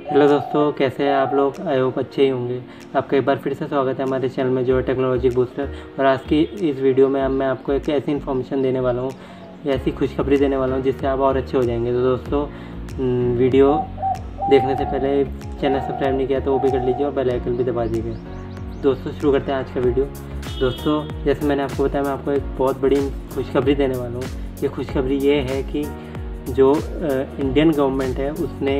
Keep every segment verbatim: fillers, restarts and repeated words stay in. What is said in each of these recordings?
Hello दोस्तों, कैसे हैं आप लोग। आई होप अच्छे ही होंगे। आपका एक बार फिर से स्वागत है हमारे चैनल में जो है टेक्नोलॉजी बूस्टर। और आज की इस वीडियो में मैं आपको एक ऐसी इन्फॉर्मेशन देने वाला हूँ, ऐसी खुशखबरी देने वाला हूँ जिससे आप और अच्छे हो जाएंगे। तो दोस्तों, वीडियो देखने से पहले चैनल सब्सक्राइब नहीं किया तो वो भी कर लीजिए और बेल आइकन भी दबा दीजिएगा। दोस्तों, शुरू करते हैं आज का वीडियो। दोस्तों, जैसे मैंने आपको बताया, मैं आपको एक बहुत बड़ी खुशखबरी देने वाला हूँ। ये खुशखबरी ये है कि जो इंडियन गवर्नमेंट है उसने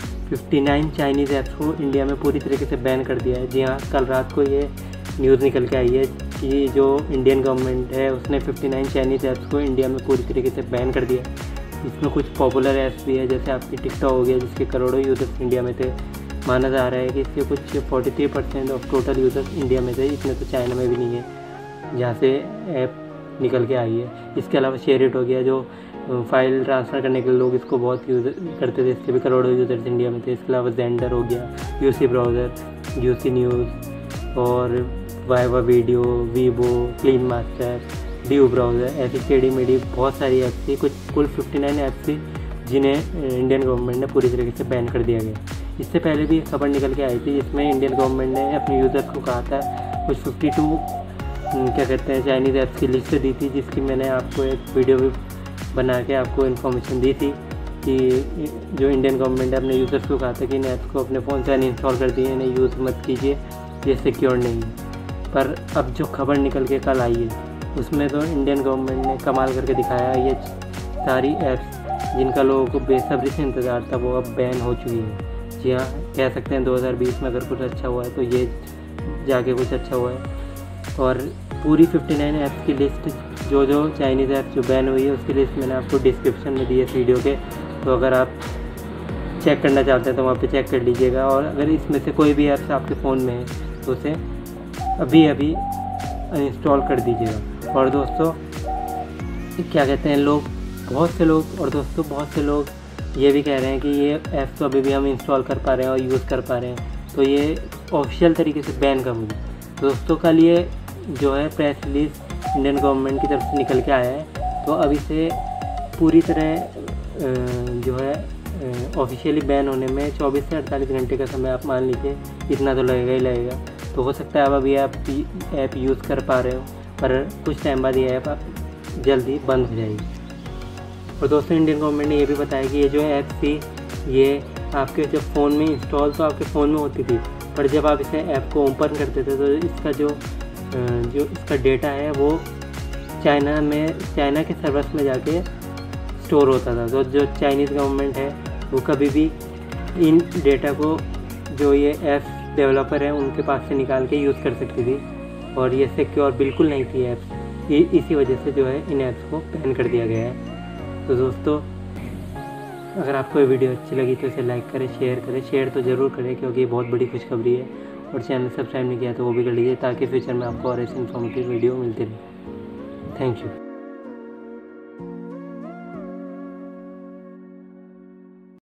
उनसठ चाइनीज़ ऐप्स को इंडिया में पूरी तरीके से बैन कर दिया है। जी हाँ, कल रात को ये न्यूज़ निकल के आई है कि जो इंडियन गवर्नमेंट है उसने उनसठ चाइनीज़ ऐप्स को इंडिया में पूरी तरीके से बैन कर दिया है। इसमें कुछ पॉपुलर ऐप्स भी है, जैसे आपकी टिकटॉक हो गया जिसके करोड़ों यूज़र्स इंडिया में थे। माना जा रहा है कि इसके कुछ तैंतालीस percent of total users India में थे। इसमें तो चाइना में भी नहीं है जहाँ से ऐप निकल के आई है। इसके अलावा शेयर इट हो गया, जो फाइल ट्रांसफ़र करने के लिए लोग इसको बहुत यूज़ करते थे, इसके भी करोड़ों यूज़र्स इंडिया में थे। इसके अलावा जेंडर हो गया, यूसी ब्राउज़र, यूसी न्यूज़ और Viva video, Vivo, Clean Master, Du browser, ऐसी टेढ़ी मेढ़ी बहुत सारी ऐप्स थी। कुछ कुल उनसठ ऐप्स थी जिन्हें इंडियन गवर्नमेंट ने पूरी तरीके से बैन कर दिया गया। इससे पहले भी खबर निकल के आई थी जिसमें इंडियन गवर्नमेंट ने अपने यूज़र्स को कहा था, कुछ बावन क्या कहते हैं चाइनीज़ ऐप्स की लिस्ट दी थी, जिसकी मैंने आपको एक वीडियो भी बना के आपको इन्फॉर्मेशन दी थी कि जो इंडियन गवर्नमेंट ने अपने यूज़र्स को कहा था कि इन ऐप्स को अपने फ़ोन से अनइंस्टॉल कर दिए, इन्हें यूज़ मत कीजिए, ये सिक्योर नहीं है। पर अब जो खबर निकल के कल आई है उसमें तो इंडियन गवर्नमेंट ने कमाल करके दिखाया। ये सारी ऐप्स जिनका लोगों को बेसब्री से इंतज़ार था वो अब बैन हो चुकी है। जी हाँ, कह सकते हैं दो हज़ार बीस में अगर कुछ अच्छा हुआ है तो ये जाके कुछ अच्छा हुआ है। और पूरी उनसठ ऐप्स की लिस्ट, जो जो चाइनीज़ ऐप्स जो बैन हुई है उसकी लिस्ट मैंने आपको डिस्क्रिप्शन में दी है इस वीडियो के, तो अगर आप चेक करना चाहते हैं तो वहाँ पे चेक कर लीजिएगा। और अगर इसमें से कोई भी ऐप्स आपके फ़ोन में है तो उसे अभी अभी अनइंस्टॉल कर दीजिएगा। और दोस्तों, क्या कहते हैं लोग, बहुत से लोग और दोस्तों बहुत से लोग ये भी कह रहे हैं कि ये ऐप्स तो अभी भी हम इंस्टॉल कर पा रहे हैं और यूज़ कर पा रहे हैं, तो ये ऑफिशियल तरीके से बैन कब होगी। दोस्तों, कल ये जो है प्रेस रिलीज़ इंडियन गवर्नमेंट की तरफ से निकल के आया है, तो अब इसे पूरी तरह जो है ऑफिशियली बैन होने में चौबीस से अड़तालीस घंटे का समय आप मान लीजिए, इतना तो लगेगा ही लगेगा। तो हो सकता है अब अभी आप ऐप यूज़ कर पा रहे हो, पर कुछ टाइम बाद ये ऐप जल्दी बंद हो जाएगी। और दोस्तों, इंडियन गवर्नमेंट ने ये भी बताया कि ये जो ऐप थी ये आपके जब फ़ोन में इंस्टॉल तो आपके फ़ोन में होती थी, पर जब आप इसे ऐप को ओपन करते थे तो इसका जो जो इसका डेटा है वो चाइना में चाइना के सर्वर्स में जाके स्टोर होता था। तो जो चाइनीज़ गवर्नमेंट है वो कभी भी इन डेटा को जो ये ऐप्स डेवलपर हैं उनके पास से निकाल के यूज़ कर सकती थी, और ये सिक्योर बिल्कुल नहीं थी ऐप्स। इसी वजह से जो है इन ऐप्स को बैन कर दिया गया है। तो दोस्तों, अगर आपको ये वीडियो अच्छी लगी तो इसे लाइक करें, शेयर करें। शेयर तो ज़रूर करें क्योंकि ये बहुत बड़ी खुशखबरी है। और चैनल सब्सक्राइब नहीं किया तो वो भी कर लीजिए ताकि फ्यूचर में आपको और ऐसी इन्फॉर्मेटिव वीडियो मिलती रहे। Thank you.